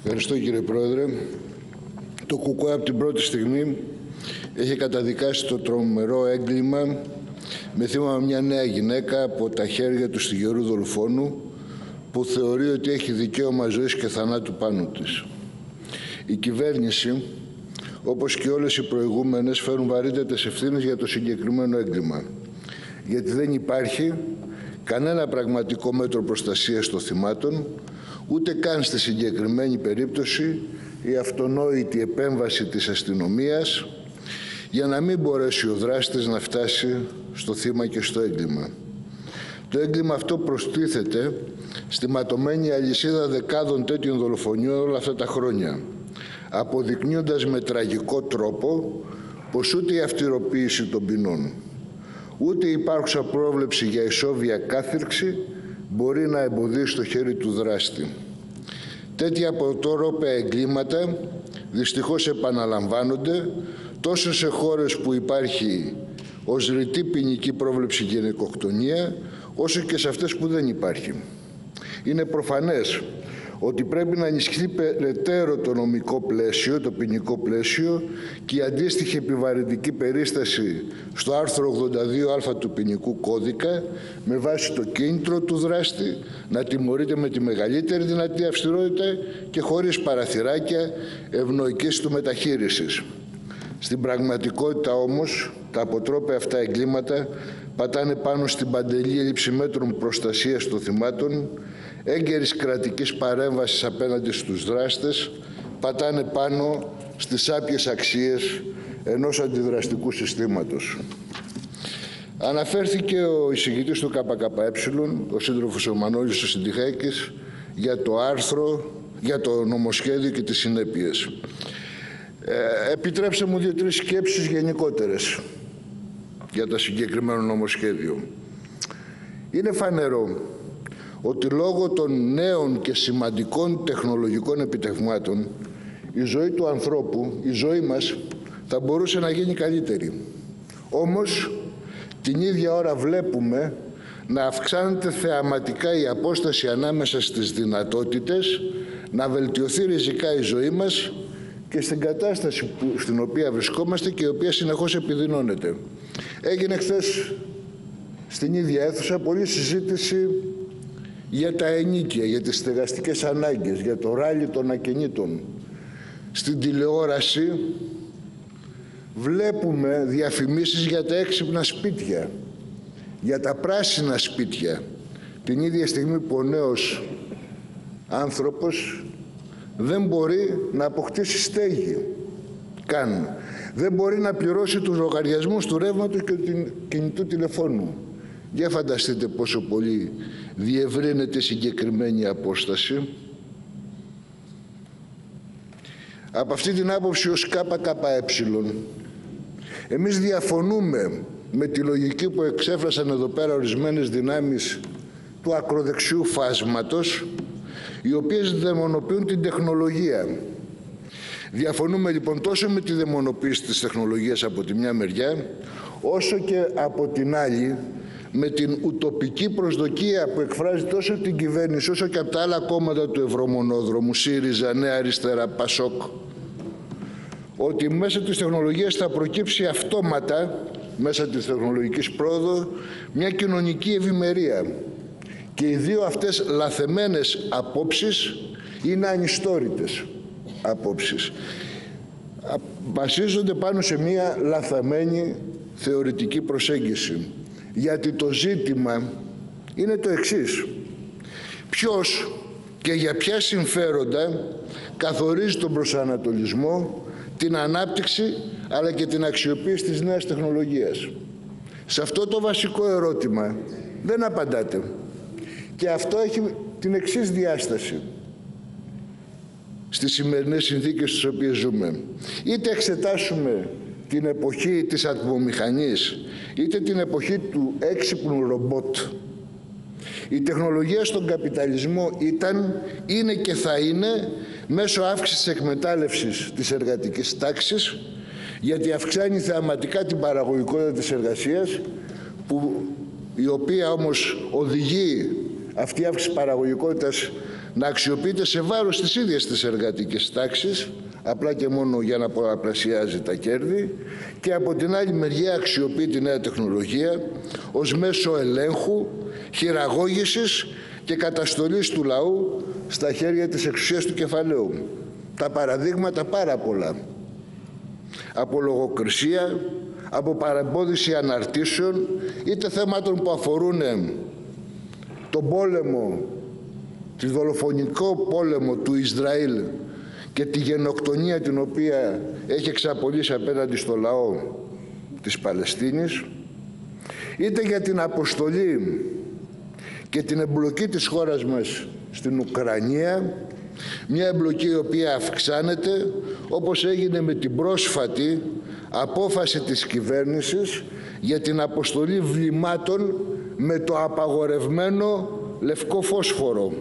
Ευχαριστώ, κύριε Πρόεδρε. Το ΚΚΕ από την πρώτη στιγμή έχει καταδικάσει το τρομερό έγκλημα με θύμα μια νέα γυναίκα από τα χέρια του στιγερού δολοφόνου που θεωρεί ότι έχει δικαίωμα ζωής και θανάτου πάνω της. Η κυβέρνηση, όπως και όλες οι προηγούμενες, φέρουν βαρύτατες ευθύνες για το συγκεκριμένο έγκλημα, γιατί δεν υπάρχει κανένα πραγματικό μέτρο προστασίας των θυμάτων, ούτε καν στη συγκεκριμένη περίπτωση η αυτονόητη επέμβαση της αστυνομίας για να μην μπορέσει ο δράστης να φτάσει στο θύμα και στο έγκλημα. Το έγκλημα αυτό προστίθεται στη ματωμένη αλυσίδα δεκάδων τέτοιων δολοφονιών όλα αυτά τα χρόνια, αποδεικνύοντας με τραγικό τρόπο πως ούτε η αυτηροποίηση των ποινών, ούτε η υπάρχουσα πρόβλεψη για ισόβια κάθυρξη μπορεί να εμποδίσει το χέρι του δράστη. Τέτοια αποτρόπαια εγκλήματα δυστυχώς επαναλαμβάνονται τόσο σε χώρες που υπάρχει ως ρητή ποινική πρόβλεψη γυναικοκτονία, όσο και σε αυτές που δεν υπάρχει. Είναι προφανές ότι πρέπει να ενισχυθεί περαιτέρω το νομικό πλαίσιο, το ποινικό πλαίσιο και η αντίστοιχη επιβαρυντική περίσταση στο άρθρο 82α του ποινικού κώδικα με βάση το κίνητρο του δράστη να τιμωρείται με τη μεγαλύτερη δυνατή αυστηρότητα και χωρίς παραθυράκια ευνοϊκής του μεταχείρισης. Στην πραγματικότητα όμως τα αποτρόπαια αυτά εγκλήματα πατάνε πάνω στην παντελή έλλειψη μέτρων προστασίας των θυμάτων, έγκαιρης κρατικής παρέμβασης απέναντι στους δράστες, πατάνε πάνω στις άπιες αξίες ενός αντιδραστικού συστήματος. Αναφέρθηκε ο εισηγητής του ΚΚΕ, ο σύντροφος ο Μανώλης ο Συντιχάκης, για το άρθρο, για το νομοσχέδιο και τις συνέπειες. Επιτρέψτε μου 2-3 σκέψεις γενικότερες για το συγκεκριμένο νομοσχέδιο. Είναι φανερό ότι λόγω των νέων και σημαντικών τεχνολογικών επιτευγμάτων η ζωή του ανθρώπου, η ζωή μας, θα μπορούσε να γίνει καλύτερη. Όμως, την ίδια ώρα βλέπουμε να αυξάνεται θεαματικά η απόσταση ανάμεσα στις δυνατότητες, να βελτιωθεί ριζικά η ζωή μας και στην κατάσταση στην οποία βρισκόμαστε και η οποία συνεχώς επιδεινώνεται. Έγινε χθες στην ίδια αίθουσα πολλή συζήτηση για τα ενοίκια, για τις στεγαστικές ανάγκες, για το ράλι των ακινήτων. Στην τηλεόραση βλέπουμε διαφημίσεις για τα έξυπνα σπίτια, για τα πράσινα σπίτια, την ίδια στιγμή που ο νέος άνθρωπος δεν μπορεί να αποκτήσει στέγη καν. Δεν μπορεί να πληρώσει τους λογαριασμούς του ρεύματος και του κινητού τηλεφώνου. Για φανταστείτε πόσο πολύ διευρύνεται συγκεκριμένη απόσταση. Από αυτή την άποψη ως ΚΚΕ, εμείς διαφωνούμε με τη λογική που εξέφρασαν εδώ πέρα ορισμένες δυνάμεις του ακροδεξιού φάσματος, οι οποίες δαιμονοποιούν την τεχνολογία. Διαφωνούμε λοιπόν τόσο με τη δαιμονοποίηση της τεχνολογίας από τη μια μεριά, όσο και από την άλλη με την ουτοπική προσδοκία που εκφράζει τόσο την κυβέρνηση όσο και από τα άλλα κόμματα του Ευρωμονόδρομου, ΣΥΡΙΖΑ, Νέα Αριστερά, ΠΑΣΟΚ, ότι μέσα της τεχνολογίας θα προκύψει αυτόματα, μέσα της τεχνολογικής πρόοδου, μια κοινωνική ευημερία. Και οι δύο αυτές λαθεμένες απόψεις είναι ανιστόρητες απόψεις. Βασίζονται πάνω σε μια λαθαμένη θεωρητική προσέγγιση. Γιατί το ζήτημα είναι το εξής. Ποιος και για ποια συμφέροντα καθορίζει τον προσανατολισμό, την ανάπτυξη αλλά και την αξιοποίηση της νέας τεχνολογίας. Σε αυτό το βασικό ερώτημα δεν απαντάτε. Και αυτό έχει την εξής διάσταση στις σημερινές συνθήκες στις οποίες ζούμε. Είτε εξετάσουμε την εποχή της ατμομηχανής, είτε την εποχή του έξυπνου ρομπότ. Η τεχνολογία στον καπιταλισμό ήταν, είναι και θα είναι μέσω αύξησης εκμετάλλευσης της εργατικής τάξης, γιατί αυξάνει θεαματικά την παραγωγικότητα της εργασίας, η οποία όμως οδηγεί αυτή η αύξηση παραγωγικότητας να αξιοποιείται σε βάρος της ίδιας της εργατικής τάξης, απλά και μόνο για να πολλαπλασιάζει τα κέρδη, και από την άλλη μεριά αξιοποιεί τη νέα τεχνολογία ως μέσο ελέγχου, χειραγώγησης και καταστολής του λαού στα χέρια της εξουσίας του κεφαλαίου. Τα παραδείγματα πάρα πολλά. Από λογοκρισία, από παρεμπόδιση αναρτήσεων, είτε θέμάτων που αφορούν τον πόλεμο, τη δολοφονικό πόλεμο του Ισραήλ και τη γενοκτονία την οποία έχει εξαπολύσει απέναντι στο λαό της Παλαιστίνης, είτε για την αποστολή και την εμπλοκή της χώρας μας στην Ουκρανία, μια εμπλοκή η οποία αυξάνεται, όπως έγινε με την πρόσφατη απόφαση της κυβέρνησης για την αποστολή βλημάτων με το απαγορευμένο λευκό φόσφορο.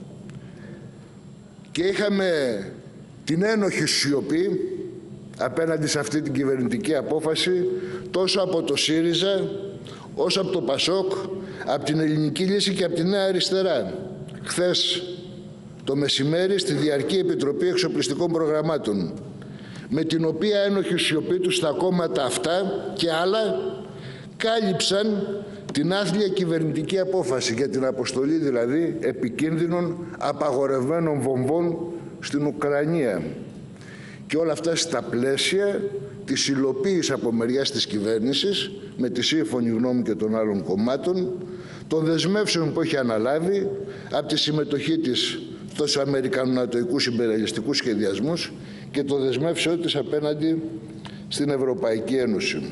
Και είχαμε την ένοχη σιωπή απέναντι σε αυτή την κυβερνητική απόφαση τόσο από το ΣΥΡΙΖΑ όσο από το ΠΑΣΟΚ, από την Ελληνική Λύση και από τη Νέα Αριστερά. Χθες το μεσημέρι στη Διαρκή Επιτροπή Εξοπλιστικών Προγραμμάτων, με την οποία ένοχη σιωπή τους τα κόμματα αυτά και άλλα κάλυψαν την άθλια κυβερνητική απόφαση για την αποστολή δηλαδή επικίνδυνων απαγορευμένων βομβών στην Ουκρανία. Και όλα αυτά στα πλαίσια της υλοποίησης από μεριάς της κυβέρνησης, με τη σύμφωνη γνώμη και των άλλων κομμάτων, των δεσμεύσεων που έχει αναλάβει από τη συμμετοχή της στους αμερικανονατοικούς υπερελιστικούς σχεδιασμούς και το δεσμεύσεων της απέναντι στην Ευρωπαϊκή Ένωση.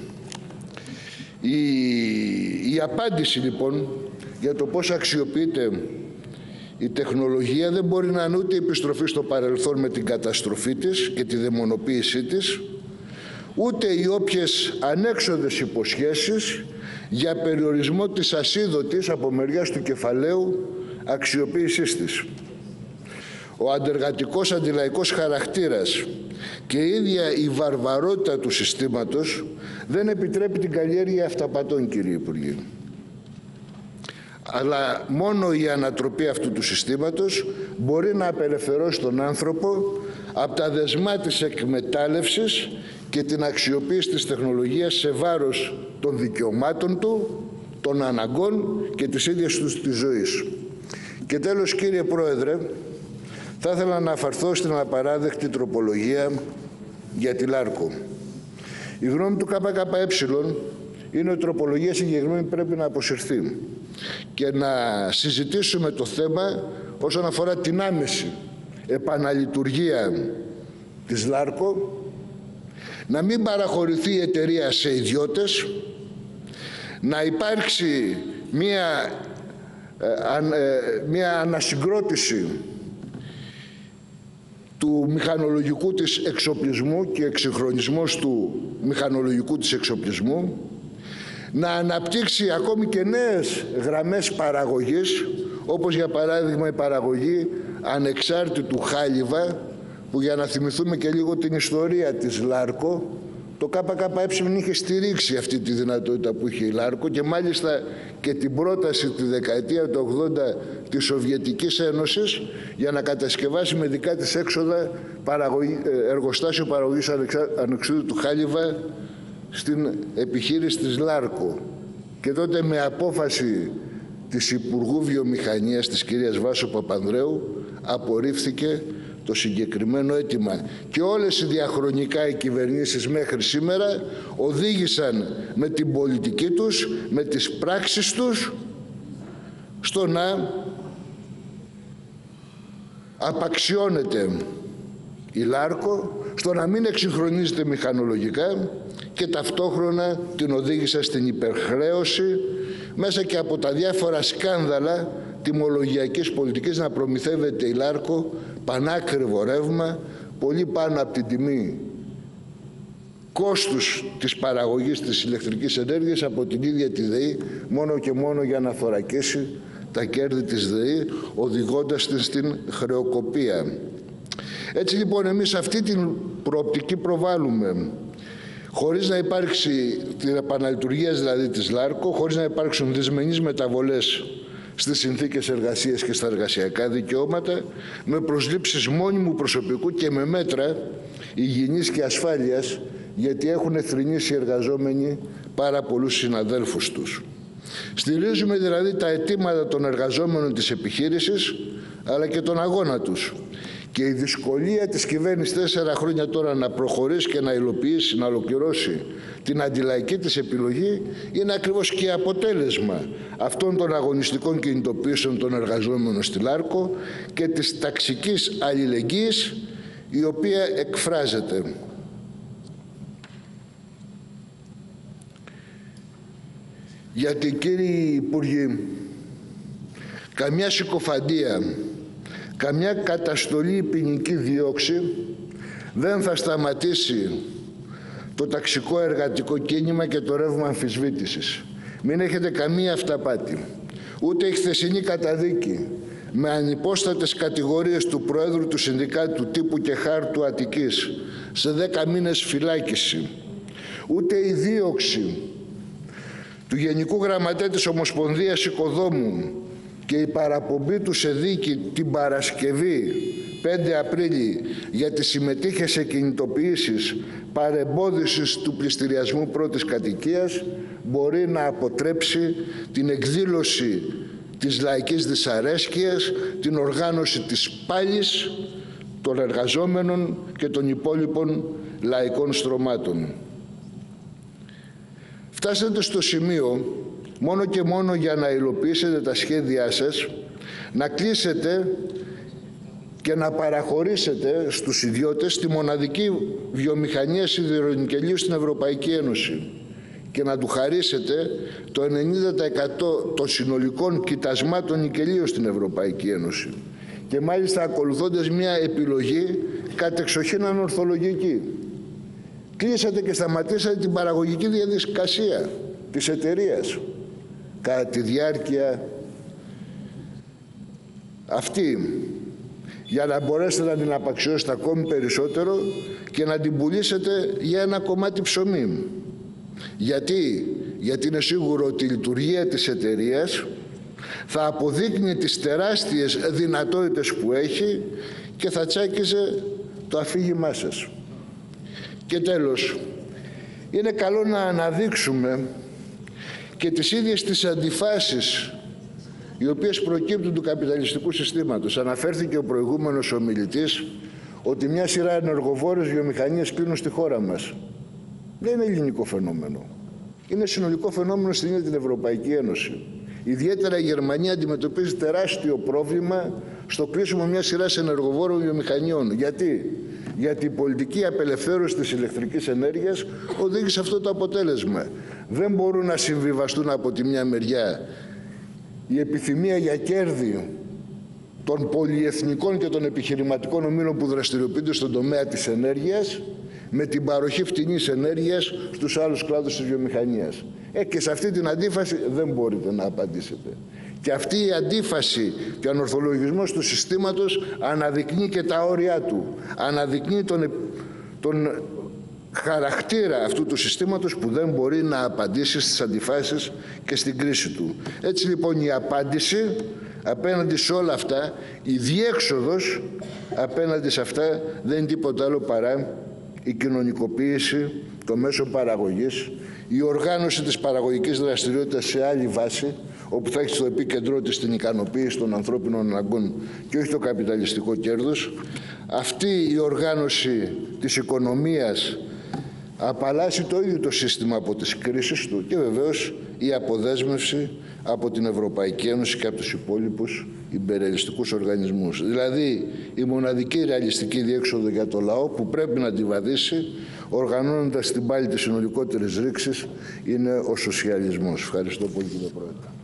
Η απάντηση λοιπόν για το πώς αξιοποιείται η τεχνολογία δεν μπορεί να είναι ούτε η επιστροφή στο παρελθόν με την καταστροφή της και τη δαιμονοποίησή της, ούτε οι όποιες ανέξοδες υποσχέσεις για περιορισμό της ασίδωτης από μεριάς του κεφαλαίου αξιοποίησής της. Ο αντεργατικός αντιλαϊκός χαρακτήρας και η ίδια η βαρβαρότητα του συστήματος δεν επιτρέπει την καλλιέργεια αυταπατών, κύριε Υπουργέ. Αλλά μόνο η ανατροπή αυτού του συστήματος μπορεί να απελευθερώσει τον άνθρωπο από τα δεσμά της εκμετάλλευσης και την αξιοποίηση της τεχνολογίας σε βάρος των δικαιωμάτων του, των αναγκών και της ίδιας του της ζωής. Και τέλος, κύριε Πρόεδρε, θα ήθελα να αναφερθώ στην απαράδεκτη τροπολογία για τη Λάρκο. Η γνώμη του ΚΚΕ είναι ότι η τροπολογία συγκεκριμένη πρέπει να αποσυρθεί και να συζητήσουμε το θέμα όσον αφορά την άμεση επαναλειτουργία της Λάρκο, να μην παραχωρηθεί η εταιρεία σε ιδιώτες, να υπάρξει μια ανασυγκρότηση του μηχανολογικού της εξοπλισμού και εξυγχρονισμός του μηχανολογικού της εξοπλισμού, να αναπτύξει ακόμη και νέες γραμμές παραγωγής, όπως για παράδειγμα η παραγωγή ανεξάρτητου χάλιβα, που για να θυμηθούμε και λίγο την ιστορία της Λάρκο, το ΚΚΕ είχε στηρίξει αυτή τη δυνατότητα που είχε η Λάρκο και μάλιστα και την πρόταση τη δεκαετία του 80 της Σοβιετικής Ένωσης για να κατασκευάσει με δικά της έξοδα εργοστάσιο παραγωγής ανεξάρτητου χάλιβα στην επιχείρηση της Λάρκο. Και τότε με απόφαση της Υπουργού Βιομηχανίας της κυρίας Βάσο Παπανδρέου απορρίφθηκε το συγκεκριμένο αίτημα. Και όλες οι διαχρονικά οι κυβερνήσεις μέχρι σήμερα οδήγησαν με την πολιτική τους, με τις πράξεις τους, στο να απαξιώνεται η Λάρκο, στο να μην εξυγχρονίζεται μηχανολογικά και ταυτόχρονα την οδήγησαν στην υπερχρέωση μέσα και από τα διάφορα σκάνδαλα τιμολογιακής πολιτικής να προμηθεύεται η Λάρκο πανάκριβο ρεύμα, πολύ πάνω από την τιμή κόστους της παραγωγής της ηλεκτρικής ενέργειας από την ίδια τη ΔΕΗ, μόνο και μόνο για να θωρακίσει τα κέρδη της ΔΕΗ, οδηγώντας την στην χρεοκοπία. Έτσι λοιπόν εμείς αυτή την προοπτική προβάλλουμε, χωρίς να υπάρξει την επαναλειτουργία δηλαδή της Λάρκο, χωρίς να υπάρξουν δυσμενείς μεταβολές στις συνθήκες εργασίας και στα εργασιακά δικαιώματα, με προσλήψεις μόνιμου προσωπικού και με μέτρα υγιεινής και ασφάλειας, γιατί έχουν θρηνήσει οι εργαζόμενοι πάρα πολλούς συναδέλφους τους. Στηρίζουμε δηλαδή τα αιτήματα των εργαζόμενων της επιχείρησης, αλλά και τον αγώνα τους. Και η δυσκολία της κυβέρνησης 4 χρόνια τώρα να προχωρήσει και να υλοποιήσει, να ολοκληρώσει την αντιλαϊκή της επιλογή είναι ακριβώς και αποτέλεσμα αυτών των αγωνιστικών κινητοποιήσεων των εργαζόμενων στη Λάρκο και της ταξικής αλληλεγγύης η οποία εκφράζεται. Γιατί, κύριοι Υπουργοί, καμιά συκοφαντία, καμιά καταστολή ή ποινική δίωξη δεν θα σταματήσει το ταξικό εργατικό κίνημα και το ρεύμα αμφισβήτησης. Μην έχετε καμία αυταπάτη. Ούτε η χθεσινή καταδίκη με ανυπόστατες κατηγορίες του Προέδρου του Συνδικάτου Τύπου και Χάρτου Αττικής σε 10 μήνες φυλάκιση, ούτε η δίωξη του Γενικού Γραμματέα της Ομοσπονδίας Οικοδόμου και η παραπομπή του σε δίκη την Παρασκευή 5 Απρίλη γιατί συμμετείχε σε κινητοποιήσεις παρεμπόδισης του πληστηριασμού πρώτης κατοικίας μπορεί να αποτρέψει την εκδήλωση της λαϊκής δυσαρέσκειας, την οργάνωση της πάλης των εργαζόμενων και των υπόλοιπων λαϊκών στρωμάτων. Φτάσατε στο σημείο, μόνο και μόνο για να υλοποιήσετε τα σχέδιά σας, να κλείσετε και να παραχωρήσετε στους ιδιώτες τη μοναδική βιομηχανία σιδηρονικελίου στην Ευρωπαϊκή Ένωση και να του χαρίσετε το 90% των συνολικών κοιτασμάτων νικελίου στην Ευρωπαϊκή Ένωση. Και μάλιστα ακολουθώντας μια επιλογή κατεξοχήν ανορθολογική. Κλείσατε και σταματήσατε την παραγωγική διαδικασία της εταιρείας κατά τη διάρκεια αυτή, για να μπορέσετε να την απαξιώσετε ακόμη περισσότερο και να την πουλήσετε για ένα κομμάτι ψωμί. Γιατί είναι σίγουρο ότι η λειτουργία της εταιρείας θα αποδείκνει τις τεράστιες δυνατότητες που έχει και θα τσάκιζε το αφήγημά σας. Και τέλος, είναι καλό να αναδείξουμε και τις ίδιες τις αντιφάσεις οι οποίες προκύπτουν του καπιταλιστικού συστήματος. Αναφέρθηκε ο προηγούμενος ομιλητής ότι μια σειρά ενεργοβόρες βιομηχανίες κλείνουν στη χώρα μας. Δεν είναι ελληνικό φαινόμενο. Είναι συνολικό φαινόμενο στην ίδια την Ευρωπαϊκή Ένωση. Ιδιαίτερα η Γερμανία αντιμετωπίζει τεράστιο πρόβλημα στο κλείσιμο μια σειρά ενεργοβόρων βιομηχανιών. Γιατί η πολιτική απελευθέρωση της ηλεκτρικής ενέργειας οδήγησε αυτό το αποτέλεσμα. Δεν μπορούν να συμβιβαστούν από τη μια μεριά η επιθυμία για κέρδη των πολυεθνικών και των επιχειρηματικών ομίλων που δραστηριοποιούνται στον τομέα της ενέργειας με την παροχή φτηνής ενέργειας στους άλλους κλάδους της βιομηχανίας. Και σε αυτή την αντίφαση δεν μπορείτε να απαντήσετε. Και αυτή η αντίφαση και ο ανορθολογισμός του συστήματος αναδεικνύει και τα όρια του. Αναδεικνύει τον χαρακτήρα αυτού του συστήματος που δεν μπορεί να απαντήσει στις αντιφάσεις και στην κρίση του. Έτσι λοιπόν η απάντηση απέναντι σε όλα αυτά, η διέξοδος απέναντι σε αυτά δεν είναι τίποτα άλλο παρά η κοινωνικοποίηση των μέσων παραγωγής, η οργάνωση της παραγωγικής δραστηριότητας σε άλλη βάση, όπου θα έχει στο επίκεντρό της την ικανοποίηση των ανθρώπινων αναγκών και όχι το καπιταλιστικό κέρδος. Αυτή η οργάνωση της οικονομίας απαλλάσσει το ίδιο το σύστημα από τις κρίσεις του και βεβαίως η αποδέσμευση από την Ευρωπαϊκή Ένωση και από τους υπόλοιπους ιμπεριαλιστικούς οργανισμούς. Δηλαδή η μοναδική ρεαλιστική διέξοδο για το λαό που πρέπει να τη βαδίσει οργανώνοντας την πάλη της συνολικότερης ρήξης είναι ο σοσιαλισμός. Ευχαριστώ πολύ κύριε Πρόεδρε.